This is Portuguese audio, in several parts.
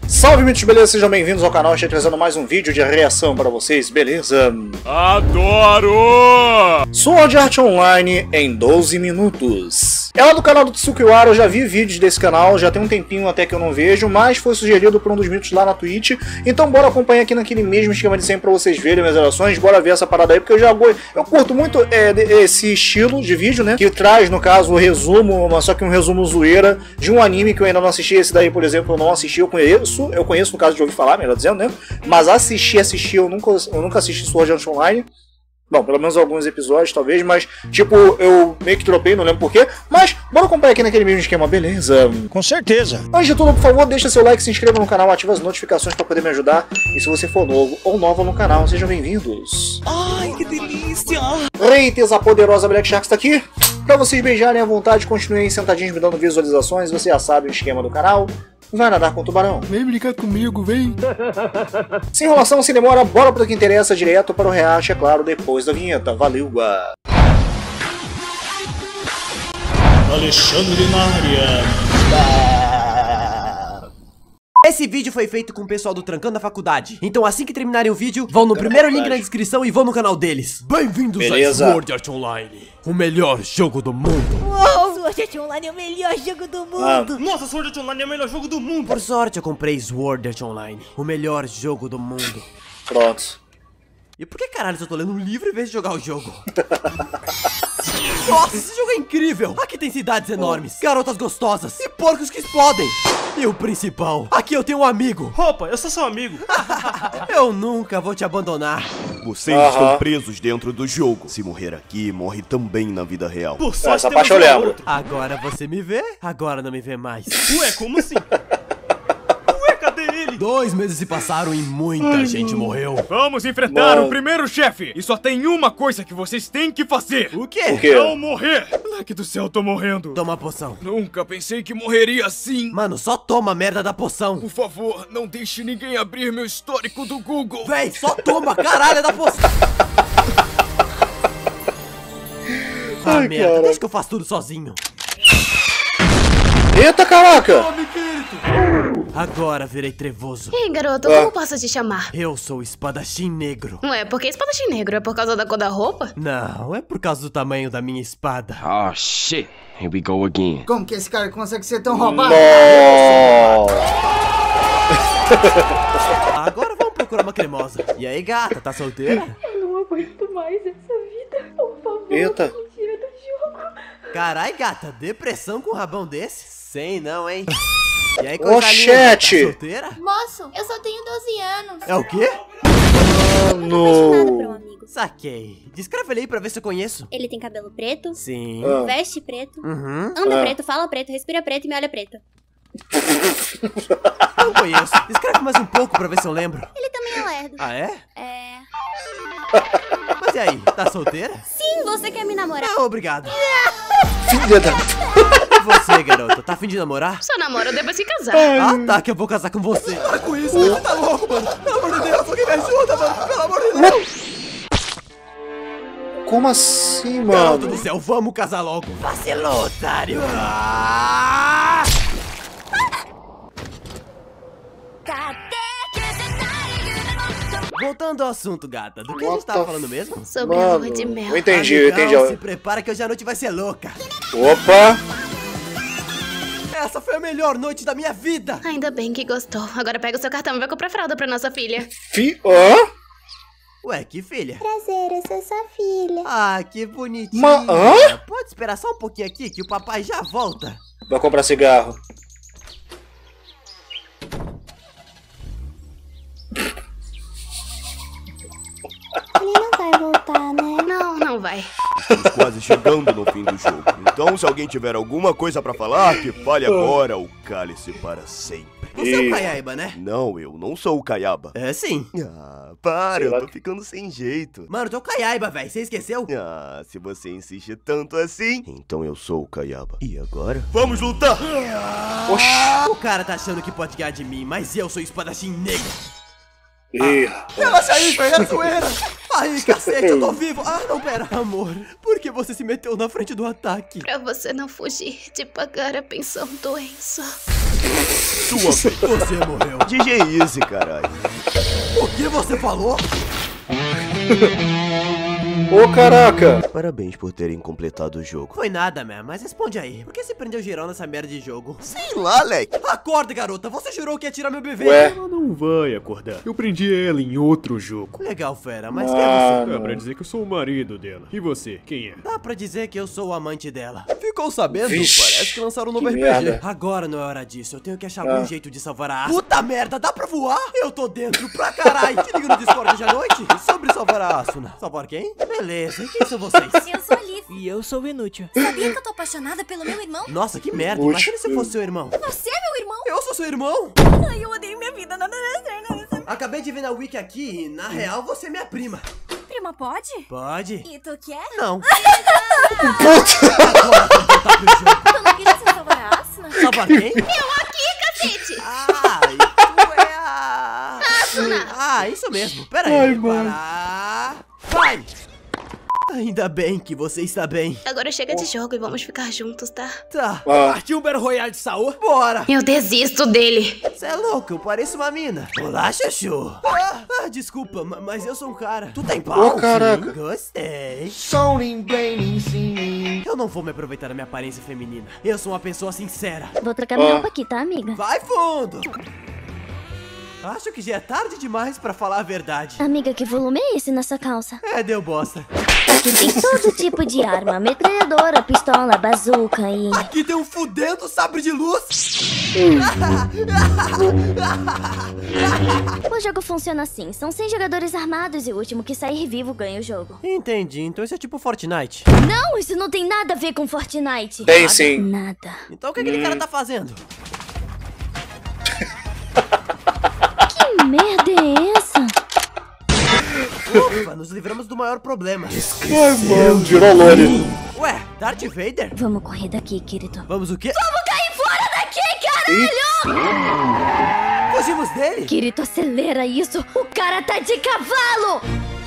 Salve, mitos, beleza? Sejam bem-vindos ao canal. Estou trazendo mais um vídeo de reação para vocês, beleza? Adoro! Sword Art Online em 12 minutos. É lá do canal do Tsukiwara, eu já vi vídeos desse canal, já tem um tempinho até que eu não vejo, mas foi sugerido por um dos mitos lá na Twitch. Então bora acompanhar aqui naquele mesmo esquema de sempre pra vocês verem minhas reações. Bora ver essa parada aí, porque eu curto muito esse estilo de vídeo, né? Que traz, no caso, o resumo, só que um resumo zoeira de um anime que eu ainda não assisti. Esse daí, por exemplo, eu não assisti, eu conheço no caso de ouvir falar, melhor dizendo, né? Mas assistir, eu nunca assisti Sword Art Online. Bom, pelo menos alguns episódios, talvez, mas, tipo, eu meio que dropei, não lembro porquê. Mas, bora acompanhar aqui naquele mesmo esquema, beleza? Com certeza. Antes de tudo, por favor, deixa seu like, se inscreva no canal, ativa as notificações pra poder me ajudar. E se você for novo ou nova no canal, sejam bem-vindos. Ai, que delícia! Reites, a poderosa Black Shark está aqui. Pra vocês beijarem à vontade, continuem sentadinhos me dando visualizações. Você já sabe o esquema do canal. Vai nadar com o tubarão. Vem brincar comigo, vem. Sem enrolação, sem demora, bora pro que interessa, direto para o react, é claro, depois da vinheta. Valeu! Alexandre na área. Esse vídeo foi feito com o pessoal do Trancando a Faculdade. Então assim que terminarem o vídeo, vão no primeiro link na descrição e vão no canal deles. Bem-vindos a Sword Art Online, o melhor jogo do mundo. Uou, Sword Art Online é o melhor jogo do mundo. Nossa, Sword Art Online é o melhor jogo do mundo. Por sorte eu comprei Sword Art Online, o melhor jogo do mundo. Pronto. E por que caralho eu tô lendo um livro em vez de jogar o jogo? Nossa, esse jogo é incrível! Aqui tem cidades enormes, garotas gostosas e porcos que explodem. E o principal, aqui eu tenho um amigo. Opa, eu sou seu amigo. Eu nunca vou te abandonar. Vocês estão presos dentro do jogo. Se morrer aqui, morre também na vida real. Por sorte, Essa parte eu lembro. Agora você me vê, agora não me vê mais. Ué, como assim? Ué, cadê ele? 2 meses se passaram e muita gente morreu. Vamos enfrentar o primeiro chefe! E só tem uma coisa que vocês têm que fazer! O quê? O quê? Não morrer! Moleque do céu, tô morrendo! Toma a poção. Nunca pensei que morreria assim! Mano, só toma a merda da poção. Por favor, não deixe ninguém abrir meu histórico do Google! Véi, só toma, caralho, da poção. Ah, Ai, merda, cara. deixa que eu faço tudo sozinho. Eita, caraca! Agora virei trevoso. Ei, garoto, como posso te chamar? Eu sou o espadachim negro. Ué, por que espadachim negro? É por causa da cor da roupa? Não, é por causa do tamanho da minha espada. Oh shit, here we go again. Como que esse cara consegue ser tão roubado? Agora vamos procurar uma cremosa. E aí, gata, tá solteira? Eu não aguento mais essa vida. Por favor, Eita. me tira do jogo. Carai, gata, depressão com um rabão desse? Sei não, hein? E aí, Oxete. tá solteira? Moço, eu só tenho 12 anos. É o quê? Apaixonada por um amigo. Saquei. Descreve ele aí pra ver se eu conheço. Ele tem cabelo preto, Sim. veste preto, Uhum. anda preto, fala preto, respira preto e me olha preto. Não conheço. Descreve mais um pouco pra ver se eu lembro. Ele também é lerdo. Ah, é? É... Mas e aí, tá solteira? Sim, você quer me namorar? Não, obrigado. Filha da... E você, garota, tá afim de namorar? Só namoro depois que casar. Ah, tá, que eu vou casar com você. Para com isso, você tá louco, mano. Pelo amor de Deus, alguém me ajuda, mano. Pelo amor de Deus. Como assim, Garoto mano? do céu, vamos casar logo. Vacilou, otário. Ah! Voltando ao assunto, gata. Do que a gente tava falando mesmo? Sobre a lua de mel. Eu entendi, eu Amigão, entendi. se prepara que hoje a noite vai ser louca. Opa! Essa foi a melhor noite da minha vida. Ainda bem que gostou. Agora pega o seu cartão e vai comprar fralda pra nossa filha. Hã? Ué, que filha? Prazer, eu sou sua filha. Ah, que bonitinho. Hã? Pode esperar só um pouquinho aqui que o papai já volta. Vai comprar cigarro. Ele não vai voltar, né? Não, não vai. Estamos quase chegando no fim do jogo. Então, se alguém tiver alguma coisa pra falar, que fale agora ou cale-se para sempre. Você é o Kayaiba, né? Não, eu não sou o Kayaba. É sim. Ah, para, eu tô ficando sem jeito. Mano, tu é o Kayaiba, velho. Você esqueceu? Ah, se você insiste tanto assim, então eu sou o Kayaba. E agora? Vamos lutar! O cara tá achando que pode ganhar de mim, mas eu sou o espadachim negro. Ih, Relaxa aí, velho, é zoeira. Aí, cacete, eu tô vivo. Ah, não, pera. Amor, por que você se meteu na frente do ataque? Pra você não fugir de pagar a pensão doença. Sua vez. Você morreu. DJ Easy, caralho. O que você falou? Ô, caraca! Parabéns por terem completado o jogo. Foi nada, man, mas responde aí. Por que você prendeu geral nessa merda de jogo? Sei lá, Leque. Acorda, garota. Você jurou que ia tirar meu bebê. Ué? Ela não vai acordar. Eu prendi ela em outro jogo. Legal, fera, mas quem é você? Dá pra dizer que eu sou o marido dela. E você, quem é? Dá pra dizer que eu sou o amante dela. Ficou sabendo? Vixe, Parece que lançaram um novo que RPG. merda. Agora não é hora disso. Eu tenho que achar algum jeito de salvar a Asuna. Puta merda, dá pra voar? Eu tô dentro pra caralho. Te liga no Discord hoje à noite sobre salvar a Asuna. Salvar quem? Beleza, e quem são vocês? Eu sou a Liv. E eu sou o Inútil. Sabia que eu tô apaixonada pelo meu irmão? Nossa, que merda. Útil. Imagina se eu fosse seu irmão. Você é meu irmão? Eu sou seu irmão? Ai, eu odeio minha vida. Nada certo. Acabei de ver na wiki aqui e, na real, você é minha prima. Prima, pode? Pode? E tu quer? Não. Tu não queria ser salvar a Asuna? Salvar quem? Eu aqui, cacete! Ah, e tu é a... Asuna! Ah, isso mesmo. Pera aí, parar. Vai! Ainda bem que você está bem. Agora chega de jogo e vamos ficar juntos, tá? Tá. Partiu um Battle Royale de Saúl? Bora! Eu desisto dele. Você é louco, eu pareço uma mina. Olá, Chuchu. Desculpa, mas eu sou um cara. Tu tem pau? Ô, caraca. Sim, gostei. Eu não vou me aproveitar da minha aparência feminina. Eu sou uma pessoa sincera. Vou trocar minha roupa aqui, tá, amiga? Vai fundo! Acho que já é tarde demais pra falar a verdade. Amiga, que volume é esse nessa calça? É, deu bosta. Aqui tem todo tipo de arma. Metralhadora, pistola, bazuca e... Aqui tem um fudendo sabre de luz. O jogo funciona assim. São 100 jogadores armados e o último que sair vivo ganha o jogo. Entendi, então isso é tipo Fortnite. Não, isso não tem nada a ver com Fortnite. Tem sim. Nada. Então o que aquele cara tá fazendo? Que merda é essa? Ufa, nos livramos do maior problema. Ai, mano, virou Lore. Ué, Darth Vader? Vamos correr daqui, querido. Vamos o quê? Vamos cair fora daqui, caralho! Fugimos dele? Querido, acelera isso. O cara tá de cavalo!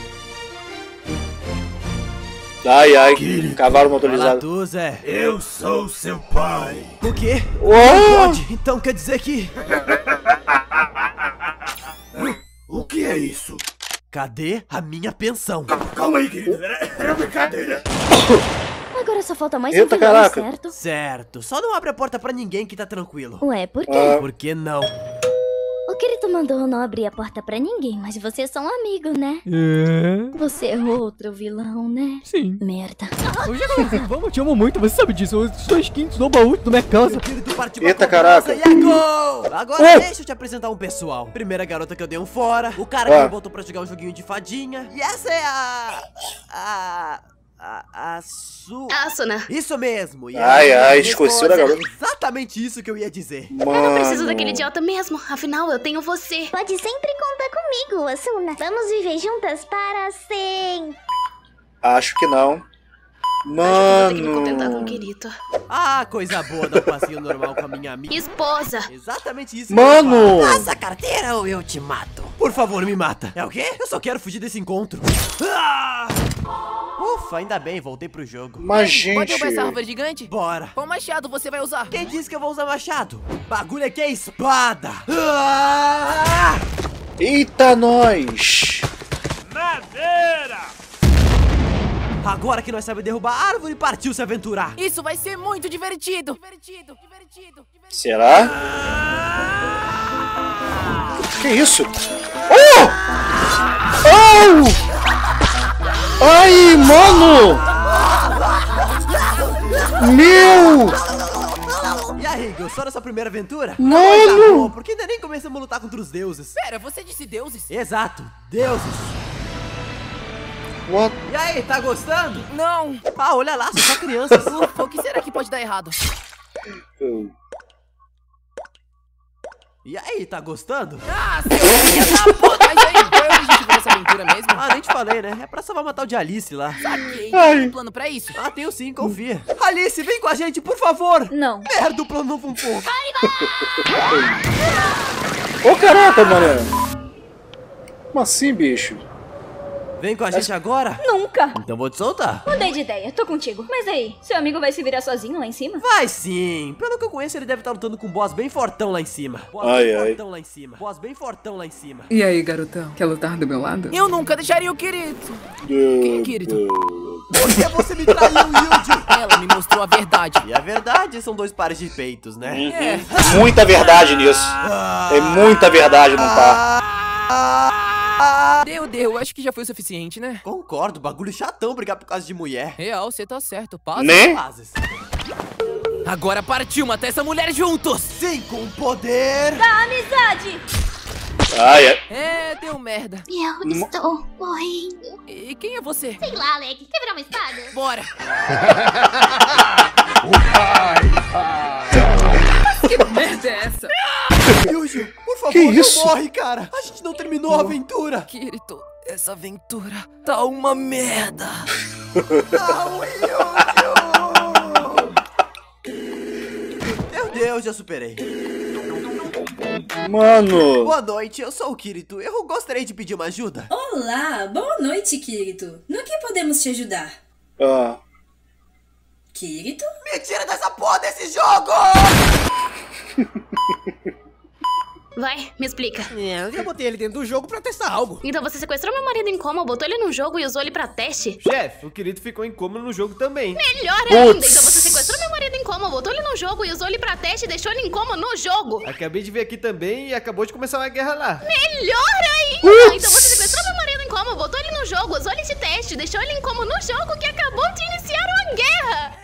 Ai, ai, cavalo Fala motorizado. tu, Zé. Eu sou seu pai. O quê? Uou! Pode, então quer dizer que... O que é isso? Cadê a minha pensão? Calma aí, querido. Era brincadeira. Agora só falta mais Eita, um vilão, caraca. certo? Certo, só não abre a porta pra ninguém que tá tranquilo. Ué, por quê? Por que não? O querido mandou eu não abrir a porta pra ninguém, mas você é só um amigo, né? É. Você é outro vilão, né? Sim. Merda. Vamos, eu te amo muito, você sabe disso. Eu sou skins do baú da minha casa. Meu querido partiu Eita, pra cobrança caraca. e é gol! Agora deixa eu te apresentar um pessoal. Primeira garota que eu dei um fora. O cara que me botou pra jogar um joguinho de fadinha. E essa é a Asuna. Isso mesmo. E Ai, a ai, minha esqueceu da esposa. garota. Exatamente isso que eu ia dizer. Eu não preciso Mano. daquele idiota mesmo. Afinal, eu tenho você. Pode sempre contar comigo, Asuna. Vamos viver juntas para sempre. Acho que não. Acho que vou ter que me contentar com o Mano. querido. Ah, coisa boa dar um passeio normal com a minha amiga. Esposa. Exatamente isso. Mano. Que eu falo. Passa a carteira ou eu te mato. Por favor, me mata. É o quê? Eu só quero fugir desse encontro. Ah! Ufa, ainda bem, voltei pro jogo. Mas, gente. Pode roubar essa árvore gigante? Bora. Qual machado você vai usar? Quem disse que eu vou usar machado? Bagulho aqui é espada. Ah! Eita, nós. Madeira! Agora que nós sabemos derrubar a árvore, partiu se aventurar. Isso vai ser muito divertido. Será? Que isso? Oh! Oh! Ai, mano! Meu! E aí, gostou dessa primeira aventura? Mano! Tá bom, porque ainda nem começamos a lutar contra os deuses. Pera, você disse deuses? Exato, deuses. What? E aí, tá gostando? Não. Ah, olha lá, são só crianças. Ufa, o que será que pode dar errado? E aí, tá gostando? Ah, seu filho da puta! Mas aí, qual é o objetivo dessa aventura mesmo? Ah, nem te falei, né? É pra salvar uma tal de Alice lá. Saquei. Ai. Tem um plano pra isso? Ah, tenho sim, confia. Alice, vem com a gente, por favor. Não. Merda, o plano não foi um pouco. Ô, caraca, mano. Como assim, bicho? Vem com a gente agora? Nunca. Então vou te soltar. Mudei de ideia, tô contigo. Mas aí, seu amigo vai se virar sozinho lá em cima? Vai sim. Pelo que eu conheço, ele deve estar lutando com um boss bem fortão lá em cima. Boss bem fortão lá em cima. E aí, garotão? Quer lutar do meu lado? Eu nunca deixaria o Kirito. Quem é Kirito? Por que você me traiu, Yuji? Ela me mostrou a verdade. E a verdade são 2 pares de peitos, né? É. Muita verdade nisso. É muita verdade num par. Deu, acho que já foi o suficiente, né? Concordo, bagulho chatão brigar por causa de mulher. Real, você tá certo, passa. Né? Agora partiu matar essa mulher juntos! Sim, com poder da amizade! Deu merda. Eu estou morrendo. E quem é você? Sei lá, Alec. Quer virar uma espada? Bora! Que merda é essa? Yuji, por favor, que isso? não morre, cara. A gente não terminou a aventura. Kirito, essa aventura tá uma merda. Não, Yuji! Meu Deus, já superei. Mano. Boa noite, eu sou o Kirito. Eu gostaria de pedir uma ajuda. Olá, boa noite, Kirito. No que podemos te ajudar? Kirito? Me tira dessa porra desse jogo! Vai, me explica. Eu botei ele dentro do jogo pra testar algo. Então você sequestrou meu marido em coma, botou ele num jogo e usou ele pra teste? Chefe, o Kirito ficou em coma no jogo também. Melhor ainda! Então você sequestrou meu marido em coma, botou ele num jogo e usou ele pra teste e deixou ele em coma no jogo. Acabei de ver aqui também e acabou de começar uma guerra lá. Melhor ainda! Então você sequestrou meu marido em coma, botou ele no jogo, usou ele de teste, deixou ele em coma no jogo que acabou de iniciar uma guerra.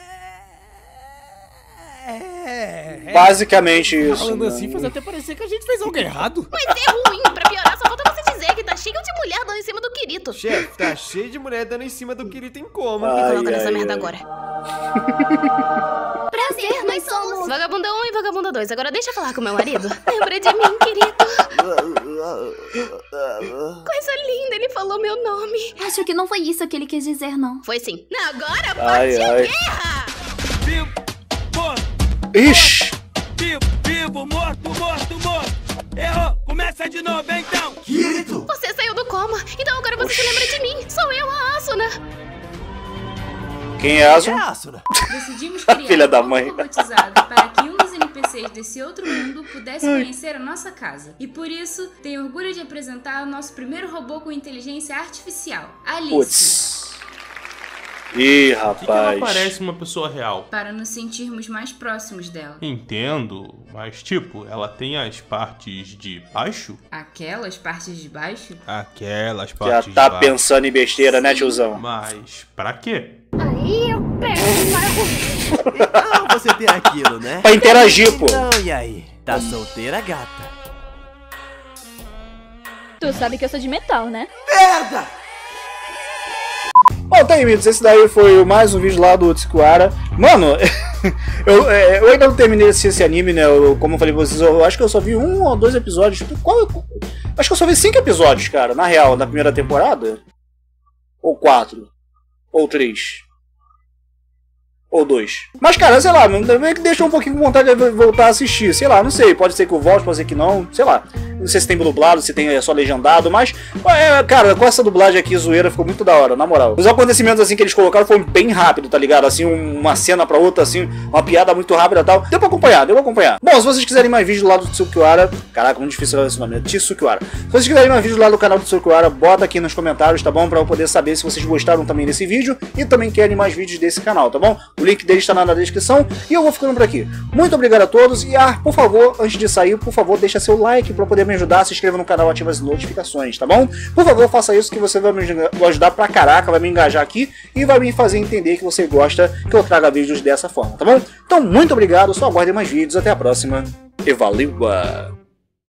Basicamente isso. Falando assim, faz até parecer que a gente fez algo errado. Mas é ruim, pra piorar, só falta você dizer que tá cheio de mulher dando em cima do Kirito. Chefe, tá cheio de mulher dando em cima do Kirito em coma. Me coloca nessa merda agora. Prazer, nós somos Vagabunda 1 e Vagabunda 2. Agora deixa eu falar com meu marido. Lembra de mim, Kirito? Coisa linda, ele falou meu nome. Acho que não foi isso que ele quis dizer, não. Foi sim. Agora partiu guerra! Ixi! Vivo, morto! Errou! Começa de novo, então! Kirito! Você saiu do coma, então agora você se lembra de mim. Sou eu, a Asuna. Quem é a Asuna? Decidimos criar filha da um mãe. robotizado para que um dos NPCs desse outro mundo pudesse conhecer a nossa casa. E por isso, tenho orgulho de apresentar o nosso primeiro robô com inteligência artificial, Alice. Putz. Ih, rapaz. Por que ela parece uma pessoa real? Para nos sentirmos mais próximos dela. Entendo, mas tipo, ela tem as partes de baixo? Aquelas partes de baixo? Aquelas partes de Já tá baixo. pensando em besteira, né, tiozão? Mas pra quê? Aí eu pego. Então você tem aquilo, né? Pra interagir, pô. Então, e aí? Tá solteira, gata? Tu sabe que eu sou de metal, né? Merda! Bom, tá aí, amigos, esse daí foi mais um vídeo lá do Tsukuhara. Mano, eu ainda não terminei esse anime, né? Como eu falei pra vocês, eu acho que eu só vi 1 ou 2 episódios. Acho que eu só vi 5 episódios, cara, na real, na primeira temporada. Ou 4. Ou 3. Ou 2. Mas, cara, sei lá, meio que deixa um pouquinho com vontade de voltar a assistir. Sei lá, não sei. Pode ser que eu volte, pode ser que não. Sei lá. Não sei se tem dublado, se tem só legendado. Mas, cara, com essa dublagem aqui, zoeira, ficou muito da hora, na moral. Os acontecimentos, assim, que eles colocaram foram bem rápido, tá ligado? Assim, uma cena pra outra, assim, uma piada muito rápida e tal. Deu pra acompanhar. Bom, se vocês quiserem mais vídeos lá do Tsukuhara... Caraca, muito difícil esse nome, né? Tsukuhara. Se vocês quiserem mais vídeos lá do canal do Tsukuhara, bota aqui nos comentários, tá bom? Pra eu poder saber se vocês gostaram também desse vídeo e também querem mais vídeos desse canal, tá bom? O link dele está na descrição e eu vou ficando por aqui. Muito obrigado a todos e, por favor, antes de sair, por favor, deixa seu like pra poder me ajudar, se inscreva no canal, ativa as notificações, tá bom? Por favor, faça isso que você vai me ajudar pra caraca, vai me engajar aqui e vai me fazer entender que você gosta que eu traga vídeos dessa forma, tá bom? Então, muito obrigado, só aguardem mais vídeos, até a próxima e valeu!